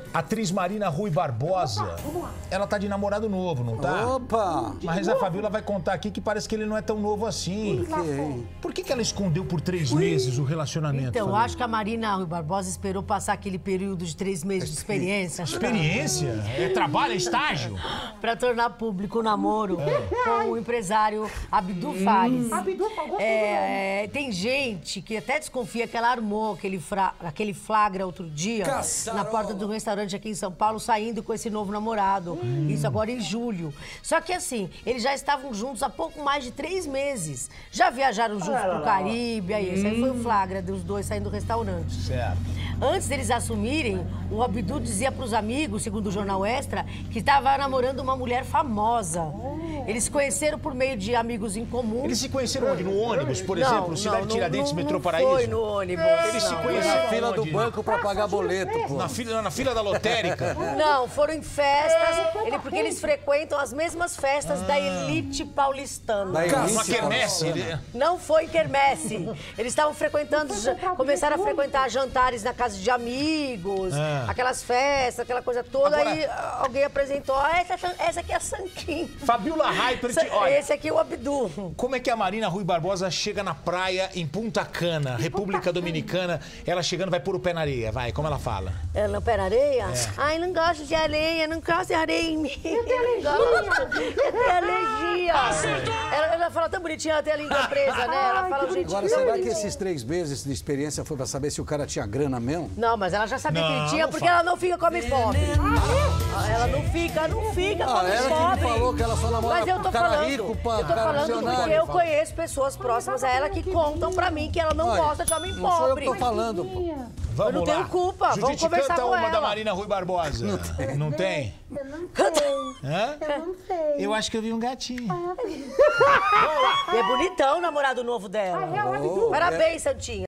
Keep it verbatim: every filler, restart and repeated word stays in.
Atriz Marina Rui Barbosa, ela tá de namorado novo, não tá? Opa! Mas a Fabiola vai contar aqui que parece que ele não é tão novo assim. Por quê? Por que que ela escondeu por três meses o relacionamento? Então, eu Fabiola? acho que a Marina Rui Barbosa esperou passar aquele período de três meses de experiência. Experiência? É trabalho, é estágio? Pra tornar público o namoro com o empresário Abdu Fares. Abdu, gostou É, é, tem gente que até desconfia que ela armou aquele, fra, aquele flagra outro dia Caçarola. na porta do restaurante aqui em São Paulo, saindo com esse novo namorado. Hum. Isso agora em julho. Só que assim, eles já estavam juntos há pouco mais de três meses. Já viajaram juntos Ah, lá, pro lá, lá. Caribe, aí esse aí foi o flagra dos dois saindo do restaurante. Certo. Antes deles assumirem, o Abdu dizia pros amigos, segundo o Jornal Extra, que estava namorando uma mulher famosa. Eles se conheceram por meio de amigos em comum. Eles se conheceram onde? No ônibus, por exemplo? Cidade Tiradentes, não, Metrô não Paraíso? foi no ônibus. Eles se não. conheceram Na fila do onde? banco pra pagar boleto, pô. Na fila, na fila da lotérica? Não, foram em festas, ele, porque eles frequentam as mesmas festas da elite paulistana. Da elite. Uma quermesse? Ele- Não foi quermesse. Eles estavam frequentando, já- começaram a frequentar jantares na casa de amigos, Ah. aquelas festas, aquela coisa toda. Agora- Aí alguém apresentou, ah, essa, essa aqui é a Sanquim. Fabiola Hypert, olha, Esse aqui é o Abdu. como é que a Marina Rui Barbosa chega na praia em Punta Cana, República Dominicana, ela chegando vai pôr o pé na areia, vai, como ela fala? Ela não pé na areia? É. Ai, não gosto de areia, não gosto de areia em mim. Eu tenho alergia. Eu tenho alergia. Ela, ela fala tão bonitinha, ela tem a língua presa, né? Ela fala um jeitinho. Agora, será que esses três meses de experiência foi pra saber se o cara tinha grana mesmo? Não, mas ela já sabia que Não, ele tinha, não porque fala. ela não fica come pobre. Ela não fica, não fica Ah, come ela que me pobre. falou que ela só namora Mas eu tô cara falando, rico, pá, eu tô cara falando milionário. porque eu conheço pessoas próximas a ela que contam pra mim que ela não Olha, gosta de homem não sou eu pobre. que tô falando, pô. Vamos não lá. tenho culpa, vamos Judite, conversar canta com uma da ela. Marina Rui Barbosa. Não tem? Não tem? Eu não Canta. sei. Hã? Eu não sei. Eu acho que eu vi um gatinho. E é bonitão o namorado novo dela. É o Abdu. Oh, Parabéns, Santinha.